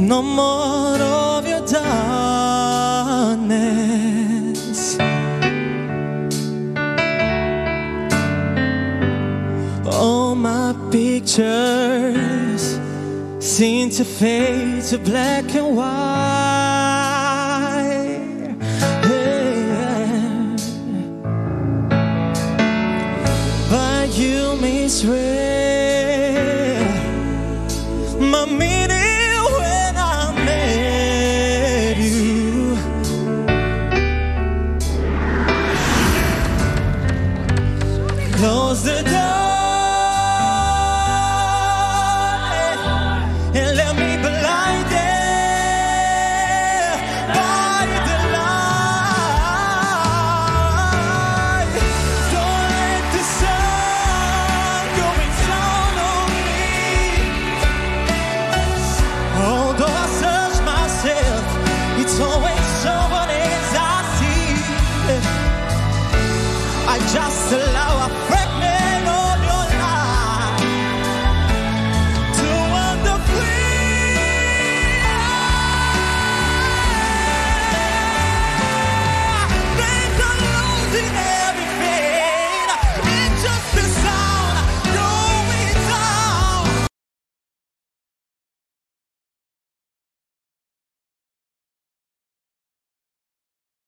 no more of your darkness. All my pictures seem to fade to black and white. Hey, but you misread